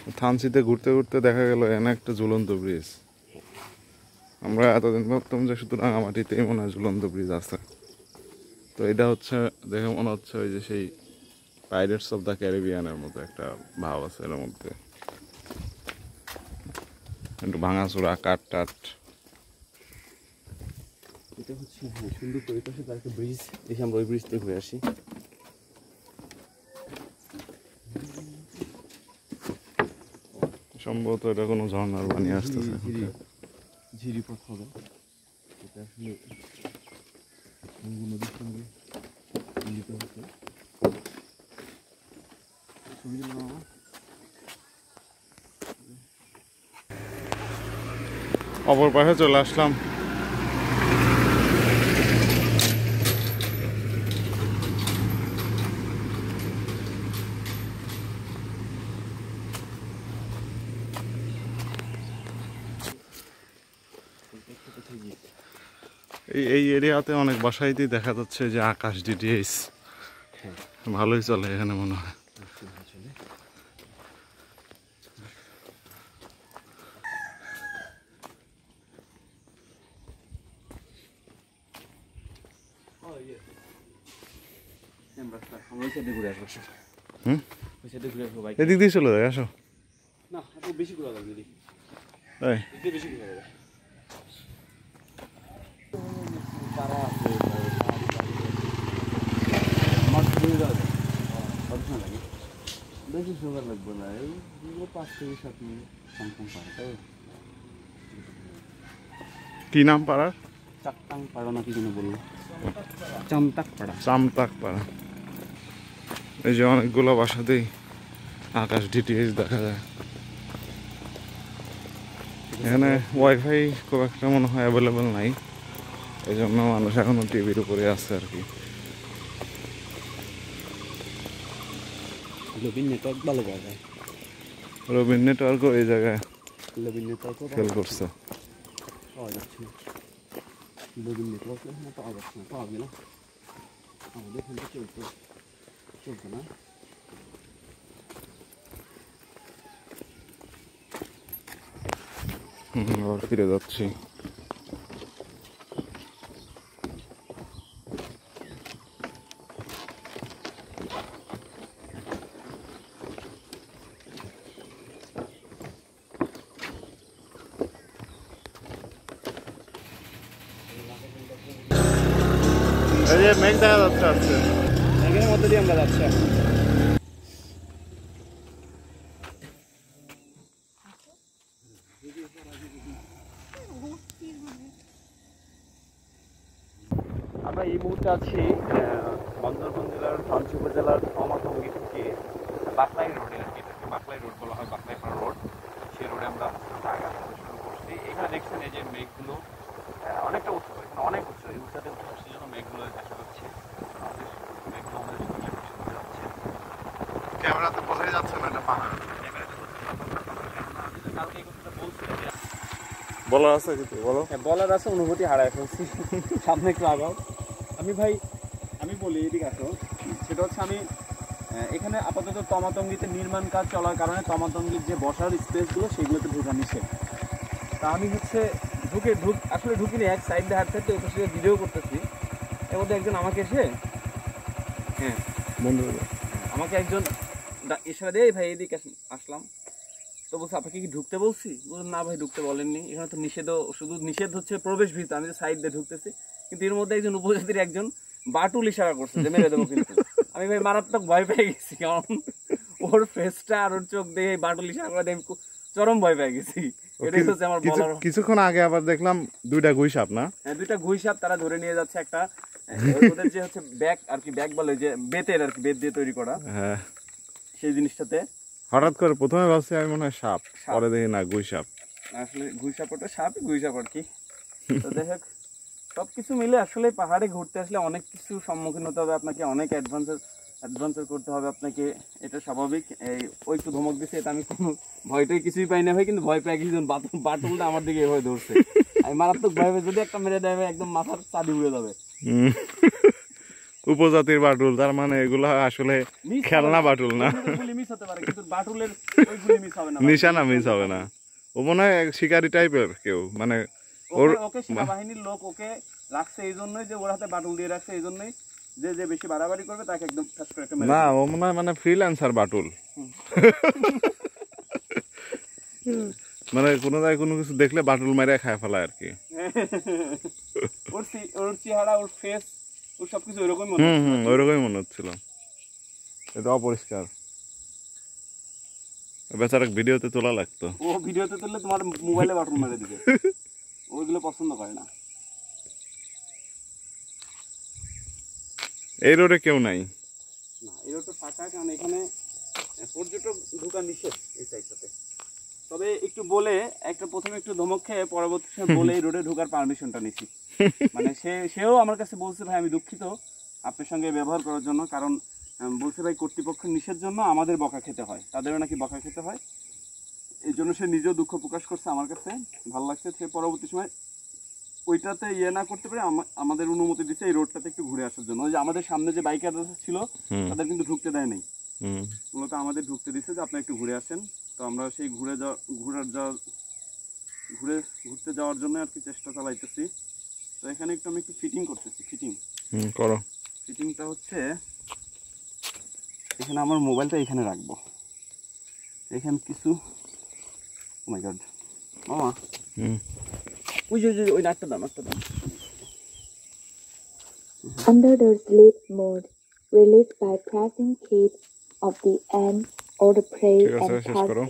থানচিতে ঘুরতে ঘুরতে দেখা গেল এনে একটা ঝুলন্ত ব্রিজ। আমরা এতদিন ভাবতাম যে শুধু রাঙামাটিতেই মনে হয় ঝুলন্ত ব্রিজ আছে। তো এটা হচ্ছে দেখে মনে হচ্ছে ওই যে সেই পাইরেটস অফ দ্য ক্যারিবিয়ানের মতো একটা ভাব আছে এর মধ্যে, একটু ভাঙাচোরা কাঠ টাট। এটা হচ্ছে সুন্দর তো, এটা হচ্ছে একটা ব্রিজ, দেখি আমরা ওই ব্রিজতে ঘুরে আসি। সম্ভবত এটা কোনো ঝর্ণার পানি আসতেছে। ঝিরিপথ হবে এটা, আসলে নদীর সঙ্গে মিলিত হচ্ছে। অপর পাশে চলে আসলাম। এই এরিয়াতে অনেক বাসাইতেই দেখা যাচ্ছে যে আকাশ ডিটিএইচ ভালোই চলে এখানে মনে হয়। এদিক দিয়ে চলে যায়, আসো। না বেশি ঘোরা লাগবে, বেশি ঘোরা যাবে। বেশি সময় লাগবে না, এই 5 থেকে 7 মিনিট কম পারে। তাই কি নাম পাড়ার? চাকতাং পাড়া না কি যেন বললো, চামতাক পাড়া। চামতাক পাড়া। এই যে অনেকগুলো বাসাতেই আকাশ ডিটিএইচ দেখা যায়। এখানে ওয়াইফাই খুব একটা মনে হয় অ্যাভেলেবেল নাই, এই জন্য মানুষ এখনো টিভির উপরে আছে আর কি। রবিন নেটওয়ার্ক ভালো পাওয়া যায়, রবিন নেটওয়ার্কও এই জায়গায় রবিন নেটওয়ার্কও ফেল করছে। পাওয়া যাচ্ছে না, রবিন নেটওয়ার্ক এখানে পাওয়া যাচ্ছে না, পাওয়া গেল আমাদের এখানে চলতো না। আবার ফিরে যাচ্ছি। এই যে মেঘ দেখা যাচ্ছে আজকে, মেঘের মধ্যে দিয়ে আমরা যাচ্ছি। আমরা এই মুহূর্তে আছি বান্দরবান জেলার পাঁচ উপজেলার তমাতঙ্গি থেকে বাকলাই রোডে, আর কি এটাকে বাকলাই রোড বলা হয়, বাকলাইপাড়া রোড। সেই রোডে আমরা জায়গা শুরু করছি। এখানে দেখছেন এই যে মেঘগুলো অনেকটা উঁচু, এখানে অনেক উঁচু, এই উঁচাতে উঠে আসছে জন্য মেঘগুলো দেখা যাচ্ছে। মেঘগুলো আমাদের সামনে যাচ্ছে, ক্যামেরাতে বোঝাই যাচ্ছে না এটা পাহাড়। কালকে এই কথাটা বলছি, বলার আছে কিছু বলো? বলার আছে, অনুভূতি হারায় ফেলছি। সামনে একটু আগাও। আমি বলি এদিকে আসো। সেটা হচ্ছে আমি এখানে আপাতত তমাতঙ্গিতে নির্মাণ কাজ চলার কারণে তমাতঙ্গির যে বসার স্পেসগুলো সেগুলোতে ঢোকা নিষেধ। তা আমি হচ্ছে আসলে ঢুকিনি, এক সাইড দিয়ে হাঁটতে ওই পাশে ভিডিও করতেছি। এর মধ্যে একজন আমাকে এসে বন্ধু আমাকে একজন ইশারা দিয়ে, ভাই এদিকে আসলাম। তো বলছে আপনাকে কি ঢুকতে বলছি? বললাম না ভাই ঢুকতে বলেননি, এখানে তো শুধু নিষেধ হচ্ছে প্রবেশ ভিত, আমি তো সাইড দিয়ে ঢুকতেছি। কিন্তু এর মধ্যে একজন উপজাতির একজন বাটুল ইশারা করছে যে মেরে দেবো কিন্তু। আমি ভাই মারাত্মক ভয় পেয়ে গেছি, কারণ ওর ফেসটা আর ওর চোখ দিয়ে বাটুল ইশারা করে আমি চরম ভয় পেয়ে গেছি। এটাই হচ্ছে আমার বলার। কিছুক্ষণ আগে আবার দেখলাম 2টা গুই সাপ, না? হ্যাঁ 2টা গুই সাপ তারা ধরে নিয়ে যাচ্ছে একটা, ওদের যে হচ্ছে ব্যাগ আর কি, ব্যাগ বলে যে বেতের আর কি, বেত দিয়ে তৈরি করা, হ্যাঁ সেই জিনিসটাতে। হঠাৎ করে প্রথমে ভাবছি আমি মনে হয় সাপ, পরে দেখি না গুই সাপ। আসলে গুই সাপ, ওটা সাপই, গুই সাপ আর কি। তো যাই হোক, সবকিছু মিলে আসলে পাহাড়ে ঘুরতে আসলে অনেক কিছু সম্মুখীন হতে হবে আপনাকে, অনেক অ্যাডভেঞ্চার করতে হবে আপনাকে, এটা স্বাভাবিক। ওই একটু ধমক দিচ্ছে, এটা আমি কোনো ভয়টাই কিছুই পাই না ভাই, কিন্তু ভয় পেয়ে কিছু বাটুলটা আমার দিকে এভাবে ধরছে। আমি মারাত্মক ভয় পেয়ে, যদি একটা মেরে দেয় একদম মাথার চাঁদি উড়ে যাবে। উপজাতির বাটুল, তার মানে এগুলা আসলে খেলনা বাটুল না, মিস হতে পারে কিন্তু বাটুলের ওইগুলি মিস হবে না, নিশানা মিস হবে না। ও মনে হয় এক শিকারি টাইপের কেউ, মানে ওর ওকে সেনাবাহিনীর লোক ওকে রাখছে এই জন্যই যে ওর হাতে বাটুল দিয়ে রাখছে এই জন্যই যে যে বেশি বাড়াবাড়ি করবে তাকে একদম ঠাস করে একটা মেরে না, দেবে। ও মনে হয় মানে ফ্রিল্যান্সার বাটুল। মানে কোনো জায়গায় কোনো কিছু দেখলে বাটুল মেরে খায় ফেলায় আর কি। ওর চেহারা, ওর ফেস, ওর সবকিছু এরকম মনে হুম হচ্ছে। হুম, ওইরকমই মনে হচ্ছিল। এটা অপরিষ্কার, বেচারা ভিডিওতে তোলা লাগতো। ও ভিডিওতে তুললে তোমার মোবাইলে বাটুল মেরে দিবে, ওইগুলো পছন্দ করে না। এই রোডে কেউ নাই। না এটা তো ফাঁকা, কারণ এখানে পর্যটক ঢোকা নিষেধ এই সাইডটাতে। তবে একটু বলে একটা প্রথমে একটু ধমক খেয়ে পরবর্তী সময় বলে এই রোডে ঢোকার পারমিশনটা নিছি। মানে সেও আমার কাছে বলছে ভাই আমি দুঃখিত আপনার সঙ্গে ব্যবহার করার জন্য, কারণ বলছে ভাই কর্তৃপক্ষের নিষেধ জন্য আমাদের বকা খেতে হয়, তাদেরও নাকি বকা খেতে হয়, এই জন্য সে নিজেও দুঃখ প্রকাশ করছে। আমার কাছে ভালো লাগছে। সে পরবর্তী সময় ওইটাতে ইয়ে না করতে পারে আমাদের অনুমতি দিচ্ছে এই রোডটাতে একটু ঘুরে আসার জন্য। ওই যে আমাদের সামনে যে বাইকার ছিল তাদের কিন্তু ঢুকতে দেয় নাই, মূলত আমাদের ঢুকতে দিচ্ছে যে আপনি একটু ঘুরে আসেন। তো আমরা সেই ঘুরতে যাওয়ার জন্য আর কি চেষ্টা চালাইতেছি। তো এখানে একটু আমি একটু ফিটিং করতেছি। করো। ফিটিংটা হচ্ছে এখানে আমার মোবাইলটা এখানে রাখবো, এখানে কিছু ও মাই গড মামা ওই যে ওই নাটটা দাম। Under the sleep mode, released by pressing keys of the end or the prey ঠিক আছে, and শেষ touch করো।